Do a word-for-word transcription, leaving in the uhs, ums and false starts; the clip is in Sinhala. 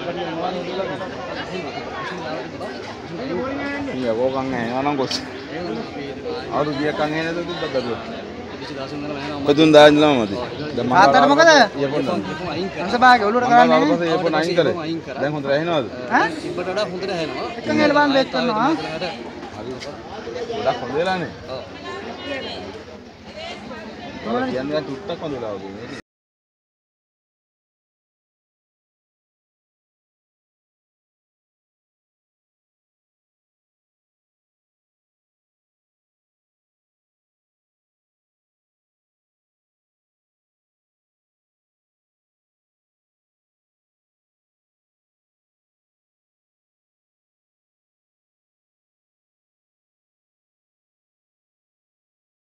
iya kok kang orang kos aduh dia kang ini tuh tuh bagus betul dah jelas mati ආතර මොකද iya pun අංශභාගය ඔලුවට කරන්නේ iya pun aing kare දැන් හොඳට ඇහෙනවද ඈ ඉබ්බට වඩා හොඳට ඇහෙනවා එකන් එල බං බෙක් කරනවා හරි ගොඩක් හොඳ වෙලානේ ඔව් කියන්නේ ටිකක් හොඳ වෙලා වගේ